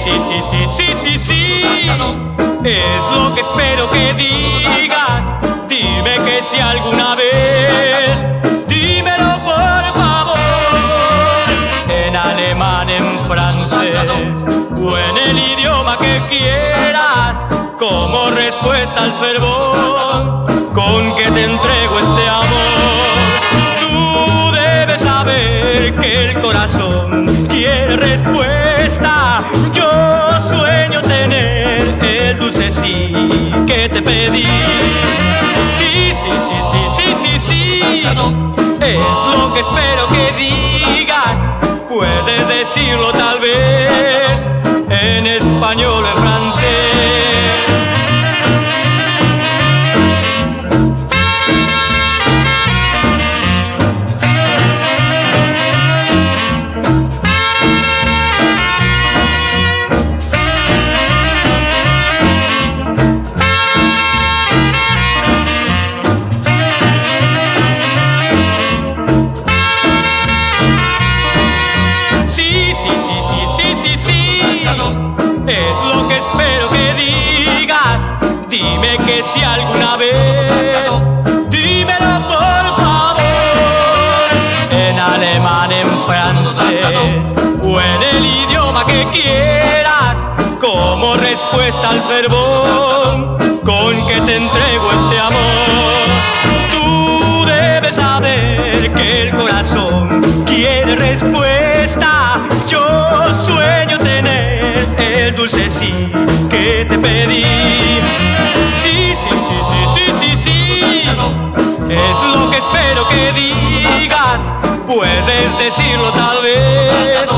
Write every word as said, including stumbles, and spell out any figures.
sí, sí, sí, sí, sí, sí. Es lo que espero que digas. Dime que si alguna vez, dímelo por favor, en alemán, en francés o en el idioma que quieras, como respuesta al fervor con que te entrego este amor. Tú debes saber que el corazón quiere respuesta. Yo sueño tener el dulce sí que te pedí. Sí, sí, sí, sí, sí, sí, sí. Es lo que espero que digas. Puedes decirlo tal vez en español o en francés. Es lo que espero que digas. Dime que si alguna vez, dímelo por favor, en alemán, en francés o en el idioma que quieras, como respuesta al fervor con que te entrego este amor. Tú debes saber que el corazón quiere respuesta. Yo sueño tener el dulce sí que te pedí. Sí, sí, sí, sí, sí, sí, sí. Es lo que espero que digas. Puedes decirlo tal vez